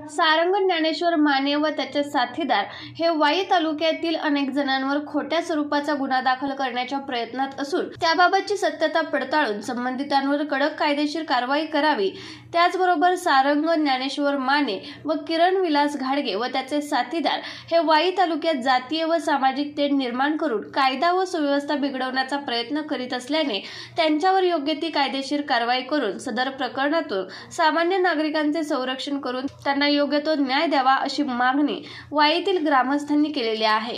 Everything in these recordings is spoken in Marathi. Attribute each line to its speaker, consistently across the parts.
Speaker 1: सारंग ज्ञानेश्वर माने व त्याचे साथीदार हे वाई तालुक्यातील अनेक जणांवर खोट्या स्वरूपाचा गुन्हा दाखल करण्याच्या प्रयत्नात असून त्याबाबतची सत्यता पडताळून संबंधितांवर कडक कायदेशीर कारवाई करावी। त्याचबरोबर सारंग ज्ञानेश्वर माने व किरण विलास घाडगे व त्याचे साथीदार हे वाई तालुक्यात जातीय व सामाजिक तेढ निर्माण करून कायदा व सुव्यवस्था बिघडवण्याचा प्रयत्न करीत असल्याने त्यांच्यावर योग्य ती कायदेशीर कारवाई करून सदर प्रकरणातून सामान्य नागरिकांचे संरक्षण करून त्यांना योग्य तो न्याय द्यावा अशी मागणी वाईतील ग्रामस्थांनी केलेली आहे।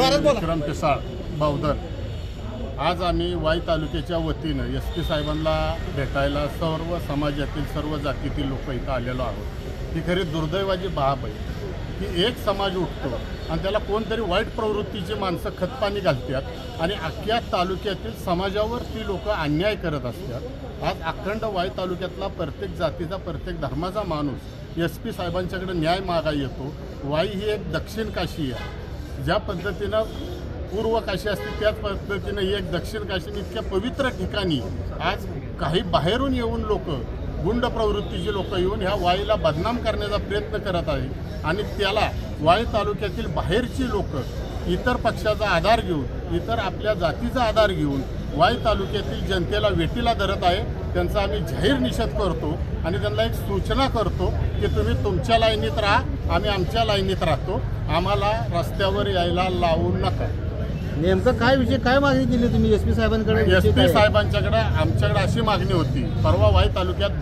Speaker 2: आज आम्ही वाई तालुक्याच्या वतीनं एसपी साहेबांना भेटायला सर्व समाजातील सर्व जातीतील लोक इथं आलेलो आहोत। ही खरी दुर्दैवाची बाब आहे की एक समाज उठतो आणि त्याला कोणतरी वाईट प्रवृत्तीची माणसं खतपाणी घालतात आणि अख्ख्या तालुक्यातील समाजावर ती लोक अन्याय करत असतात। आज अखंड वाई तालुक्यातला प्रत्येक जातीचा प्रत्येक धर्माचा माणूस एसपी साहेबांच्याकडे न्याय मागायला येतो। वाई ही एक दक्षिण काशी आहे। ज्या पद्धतीनं पूर्व काशी असते त्याच पद्धतीनं एक दक्षिण काशी इतक्या पवित्र ठिकाणी आज काही बाहेरून येऊन लोक गुंड प्रवृत्तीचे लोक येऊन ह्या वाईला बदनाम करण्याचा प्रयत्न करत आहे आणि त्याला वाई तालुक्यातील बाहेरची लोक इतर पक्षाचा आधार घेऊन इतर आपल्या जातीचा आधार घेऊन वाई तालुक्यातील जनतेला वेठीला धरत आहे। त्यांचा आम्ही जाहीर निषेध करतो आणि त्यांना एक सूचना करतो की तुम्ही तुमच्या लाईनीत राहा, आम्ही आमच्या लाईनीत राहतो, आम्हाला रस्त्यावर यायला लावू नका।
Speaker 3: नेमकं काय विषय काय मागणी केली तुम्ही एसपी साहेबांकडे?
Speaker 2: एसपी साहेबांच्याकडे आमच्याकडे अशी मागणी होती। परवा वाई तालुक्यात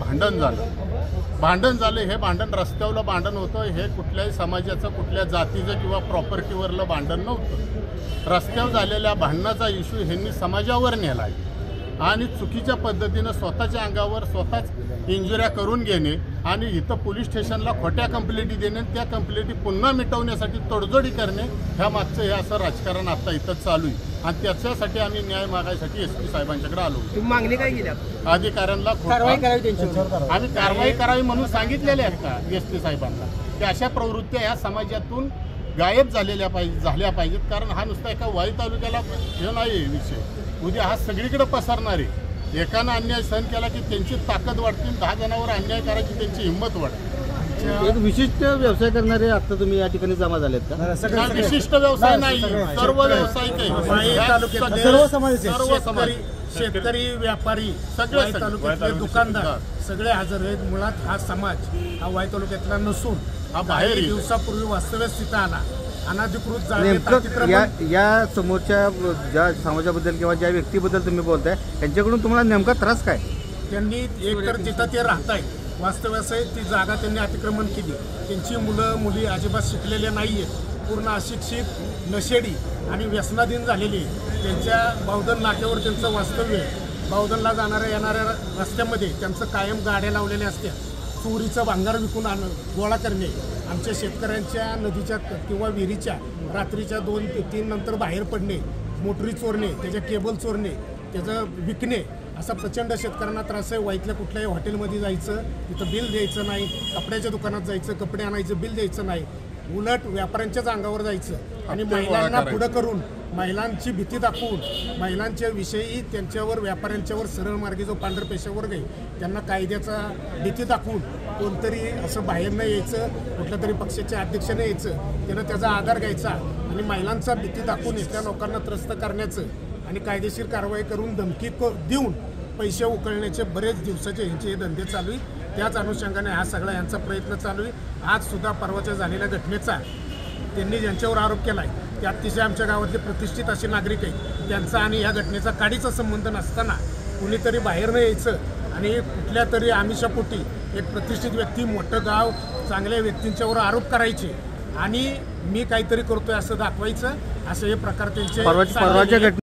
Speaker 2: भांडण झाले। हे भांडण रस्त्यावरलं भांडण होतं। हे कुठल्याही समाजाचं कुठल्या जातीचं किंवा प्रॉपर्टीवरलं भांडण नव्हतं। रस्त्यावर झालेल्या भांडणाचा इश्यू ह्यांनी समाजावर नेला आहे आणि चुकीच्या पद्धतीनं स्वतःच्या अंगावर स्वतःच इंजुऱ्या करून घेणे आणि इथं पोलीस स्टेशनला खोट्या कंप्लेंटी देणे, त्या कंप्लेंटी पुन्हा मिटवण्यासाठी तडजोडी करणे, ह्या मागचं हे असं राजकारण आता इथं चालू आहे आणि त्याच्यासाठी आम्ही न्याय मागायसाठी एसपी साहेबांच्याकडे आलो।
Speaker 3: तुम्ही मागणी काय केली?
Speaker 2: अधिकाऱ्यांना
Speaker 3: कारवाई करावी त्यांच्यावर।
Speaker 2: आम्ही कारवाई करावी म्हणून सांगितलेले आहेत का एसपी साहेबांना की अशा प्रवृत्त्या ह्या समाजातून गायब झाल्या पाहिजेत। कारण हा नुसता एका वाई तालुक्याला हे नाही विषय, उद्या हा सगळीकडे पसरणार आहे। एकानं अन्याय सहन केला की त्यांची ताकद वाढते, 10 जणांवर अन्याय करायची त्यांची हिंमत वाढते।
Speaker 3: एक विशिष्ट व्यवसाय करणारे आता तुम्ही या ठिकाणी जमा झालेत का?
Speaker 2: विशिष्ट व्यवसाय नाही, सर्व व्यावसायिक आहे।
Speaker 3: सर्व समाज,
Speaker 4: शेतकरी, व्यापारी, सगळे तालुक्यातले दुकानदार सगळे हजर आहेत। मुळात हा समाज हा वाई तालुक्यातला नसून हा बाहेर दिवसापूर्वी वास्तव्य स्थिती आला अनधिकृत
Speaker 3: नेमकं या समोरच्या ज्या समाजाबद्दल किंवा ज्या व्यक्तीबद्दल तुम्ही बोलताय त्यांच्याकडून तुम्हाला नेमका त्रास काय?
Speaker 4: त्यांनी एकतर जिथं ते राहत आहेत वास्तव्यासहित ती जागा त्यांनी अतिक्रमण केली। त्यांची मुलं मुली अजिबात शिकलेल्या नाही आहेत, पूर्ण अशिक्षित, नशेडी आणि व्यसनाधीन झालेली। त्यांच्या बावधन नाक्यावर त्यांचं वास्तव्य आहे। बावधनला जाणाऱ्या येणाऱ्या रस्त्यामध्ये त्यांचं कायम गाड्या लावलेल्या असतात। चोरीचं भांगार विकून गोळा करणे, आमच्या शेतकऱ्यांच्या नदीच्या किंवा विहिरीच्या रात्रीच्या 2 ते 3 नंतर बाहेर पडणे, मोटरी चोरणे, त्याच्या केबल चोरणे, त्याचं विकणे, असा प्रचंड शेतकऱ्यांना त्रास आहे। वाईतल्या कुठल्याही हॉटेलमध्ये जायचं, तिथं बिल द्यायचं नाही, कपड्याच्या दुकानात जायचं, कपडे आणायचं, बिल द्यायचं नाही, उलट व्यापाऱ्यांच्याच अंगावर जायचं आणि महिलांना पुढं करून महिलांची भीती दाखवून महिलांच्या विषयी त्यांच्यावर व्यापाऱ्यांच्यावर सरळ मार्गी जो पांढर पेशावर्ग आहे त्यांना कायद्याचा भीती दाखवून कोणतरी असं बाहेर न यायचं, कुठल्या तरी पक्षाच्या अध्यक्षाने यायचं, त्यानं त्याचा आधार घ्यायचा आणि महिलांचा भीती दाखवून इथल्या लोकांना त्रस्त करण्याचं आणि कायदेशीर कारवाई करून धमकी देऊन पैसे उकळण्याचे बरेच दिवसाचे यांचे हे धंदे चालू आहेत। त्याच अनुषंगाने हा सगळा यांचा प्रयत्न चालू आहे। आज सुद्धा परवाच्या झालेल्या घटनेचा त्यांनी ज्यांच्यावर आरोप केला आहे ते अतिशय आमच्या गावातले प्रतिष्ठित असे नागरिक आहेत। त्यांचा आणि ह्या घटनेचा काडीचा संबंध नसताना कुणीतरी बाहेरनं यायचं आणि कुठल्या तरी आमिषापोटी एक प्रतिष्ठित व्यक्ती, मोठं गाव, चांगल्या व्यक्तींच्यावर आरोप करायचे आणि मी काहीतरी करतोय असं दाखवायचं, असे हे प्रकार त्यांचे